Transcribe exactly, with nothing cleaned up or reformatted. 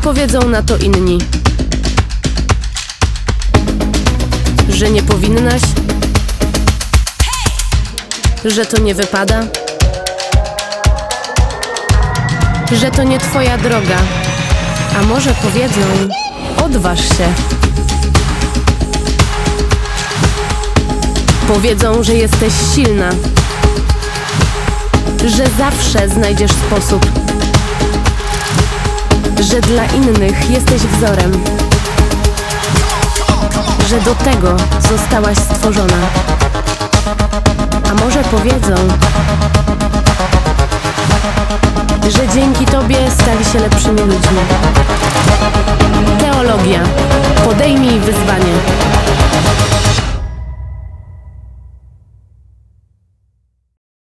powiedzą na to inni? Że nie powinnaś? Że to nie wypada? Że to nie twoja droga? A może powiedzą: odważ się. Powiedzą, że jesteś silna, że zawsze znajdziesz sposób, że dla innych jesteś wzorem, że do tego zostałaś stworzona. A może powiedzą, że dzięki tobie stali się lepszymi ludźmi. Teologia. Podejmij wyzwanie.